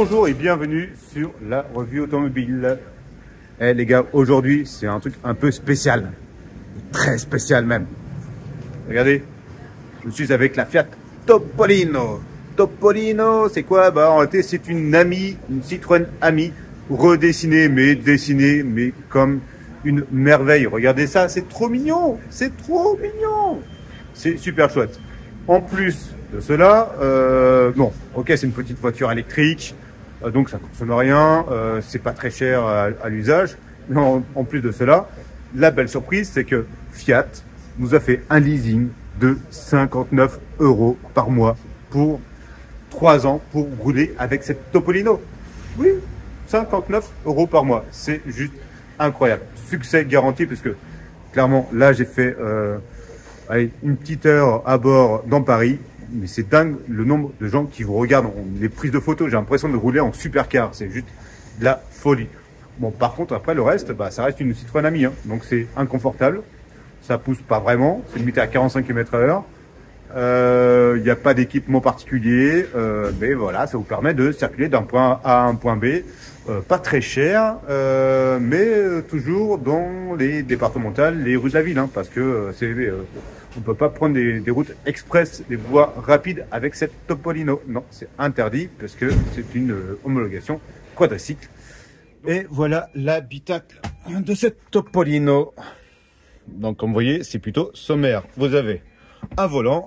Bonjour et bienvenue sur la revue automobile. Eh les gars, aujourd'hui c'est un truc un peu spécial, très spécial même. Regardez, je suis avec la Fiat Topolino. Topolino, c'est quoi? Bah en réalité c'est une amie, une Citroën Ami, redessinée mais comme une merveille. Regardez ça, c'est trop mignon, c'est trop mignon. C'est super chouette. En plus de cela, bon, ok, c'est une petite voiture électrique, donc ça ne consomme rien, c'est pas très cher à l'usage. Mais en plus de cela, la belle surprise, c'est que Fiat nous a fait un leasing de 59 € par mois pour 3 ans pour rouler avec cette Topolino. Oui, 59 € par mois, c'est juste incroyable. Succès garanti, puisque clairement, là, j'ai fait allez, une petite heure à bord dans Paris. Mais c'est dingue le nombre de gens qui vous regardent. Les prises de photos, j'ai l'impression de rouler en supercar. C'est juste de la folie. Bon, par contre, après le reste, bah, ça reste une Citroën Ami. Hein. Donc c'est inconfortable. Ça pousse pas vraiment. C'est limité à 45 km/h. Il n'y a pas d'équipement particulier. Mais voilà, ça vous permet de circuler d'un point A à un point B. Pas très cher, mais toujours dans les départementales, les rues de la ville. Hein, parce que on ne peut pas prendre des routes express, des voies rapides avec cette Topolino. Non, c'est interdit parce que c'est une homologation quadricycle. Et voilà l'habitacle de cette Topolino. Donc comme vous voyez, c'est plutôt sommaire. Vous avez un volant,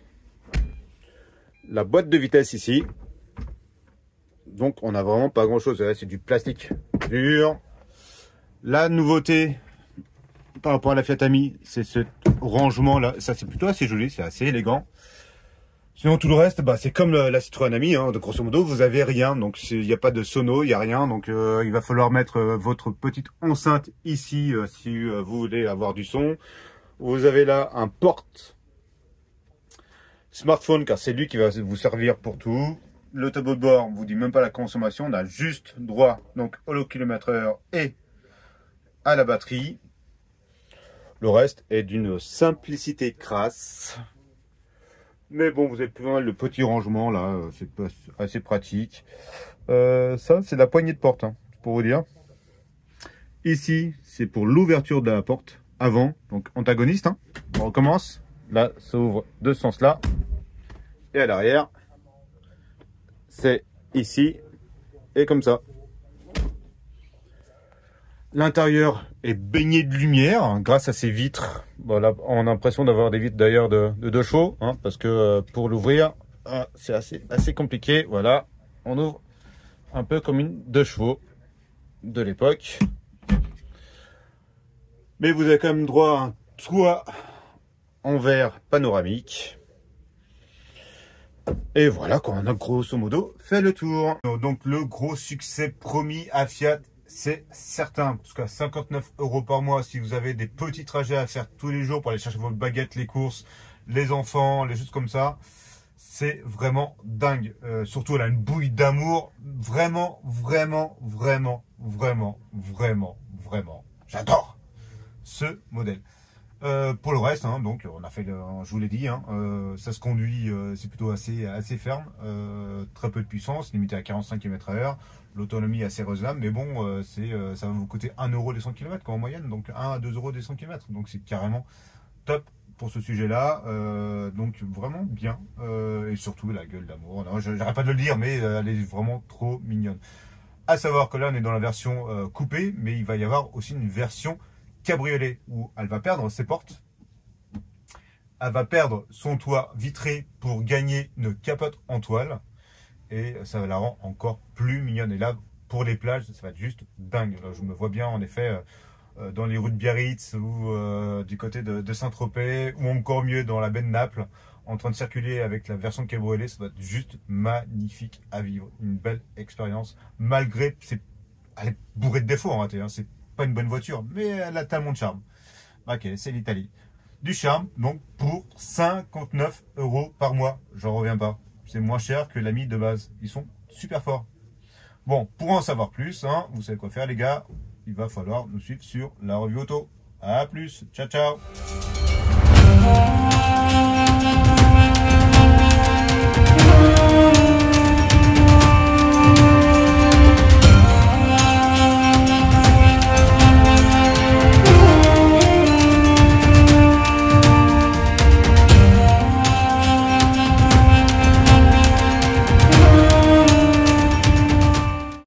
la boîte de vitesse ici. Donc on n'a vraiment pas grand chose. Là c'est du plastique dur. La nouveauté par rapport à la Fiat Ami, c'est ce rangement là. Ça c'est plutôt assez joli, c'est assez élégant. Sinon tout le reste, bah, c'est comme la Citroën Ami, hein. De grosso modo vous avez rien. Donc il n'y a pas de sono, il n'y a rien. Donc il va falloir mettre votre petite enceinte ici si vous voulez avoir du son. Vous avez là un porte smartphone car c'est lui qui va vous servir pour tout. Le tableau de bord, on vous dit même pas la consommation, on a juste droit donc au km/h et à la batterie. Le reste est d'une simplicité crasse. Mais bon, vous avez plus loin le petit rangement là, c'est assez pratique. Ça, c'est la poignée de porte, hein, pour vous dire. Ici, c'est pour l'ouverture de la porte avant, donc antagoniste. Hein. On recommence. Là, ça ouvre de ce sens-là. Et à l'arrière, c'est ici et comme ça. L'intérieur est baigné de lumière hein, grâce à ces vitres. Voilà, on a l'impression d'avoir des vitres d'ailleurs de 2 chevaux, hein, parce que pour l'ouvrir, c'est assez compliqué. Voilà, on ouvre un peu comme une 2 chevaux de l'époque. Mais vous avez quand même droit à un toit en verre panoramique. Et voilà, quand on a grosso modo fait le tour. Donc le gros succès promis à Fiat, c'est certain, parce qu'à 59 € par mois, si vous avez des petits trajets à faire tous les jours pour aller chercher votre baguette, les courses, les enfants, les choses comme ça, c'est vraiment dingue. Surtout, elle a une bouille d'amour, vraiment, j'adore ce modèle. Pour le reste, hein, donc on a fait, je vous l'ai dit, hein, ça se conduit, c'est plutôt assez ferme, très peu de puissance, limité à 45 km/h. L'autonomie est assez raisonnable, mais bon, ça va vous coûter 1 € des 100 km en moyenne, donc 1 à 2 € des 100 km. Donc c'est carrément top pour ce sujet-là. Donc vraiment bien, et surtout la gueule d'amour. J'arrête pas de le dire, mais elle est vraiment trop mignonne. À savoir que là, on est dans la version coupée, mais il va y avoir aussi une version cabriolet où elle va perdre ses portes, elle va perdre son toit vitré pour gagner une capote en toile et ça la rend encore plus mignonne. Et là pour les plages ça va être juste dingue. Là, je me vois bien en effet dans les rues de Biarritz ou du côté de Saint-Tropez ou encore mieux dans la baie de Naples en train de circuler avec la version cabriolet. Ça va être juste magnifique à vivre, une belle expérience malgré elle est bourrée de défauts en réalité, hein. C'est pas une bonne voiture, mais elle a tellement de charme. Ok, c'est l'Italie. Du charme, donc pour 59 € par mois. J'en reviens pas. C'est moins cher que l'Ami de base. Ils sont super forts. Bon, pour en savoir plus, hein, vous savez quoi faire les gars. Il va falloir nous suivre sur la revue auto. A plus, ciao ciao.